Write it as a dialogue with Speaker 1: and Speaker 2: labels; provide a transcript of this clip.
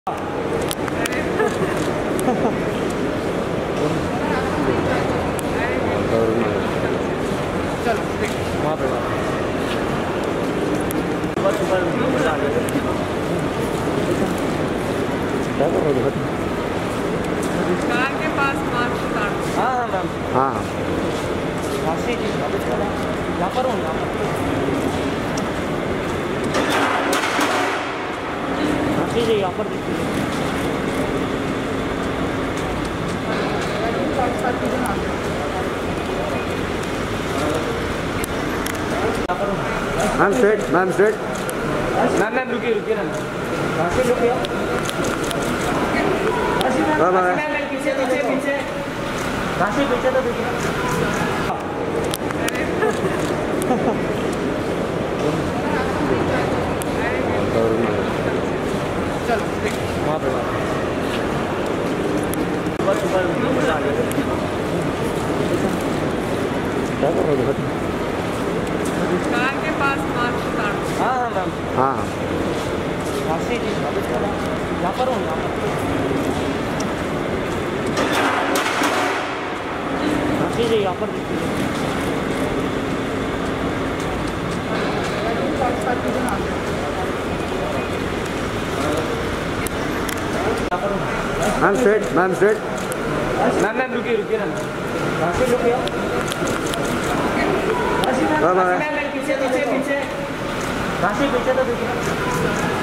Speaker 1: चलो वहाँ पे कार के पास मार्क्स कार्ड। हाँ हाँ मैम।
Speaker 2: हाँ
Speaker 1: राशि जी यहाँ पर हूँ यहाँ पर। राशि जी यहाँ पर
Speaker 2: ma'am straight ma'am straight
Speaker 1: ma'am ma'am रुकिए रुकिए ना राशि रुकिए पीछे पीछे पीछे राशि पीछे तो देखिए चलो वहाँ पे कार के पास मार्क्स कार्ड। हाँ हाँ मैम।
Speaker 2: हाँ
Speaker 1: राशि जी यहाँ पर हूँ यहाँ पर। राशि जी यहाँ पर
Speaker 2: ma'am straight ma'am straight
Speaker 1: ma'am ma'am रुकिए रुकिए ना राशि रुकिए
Speaker 2: बाय बाय
Speaker 1: पीछे पीछे पीछे राशि पीछे तो देखिए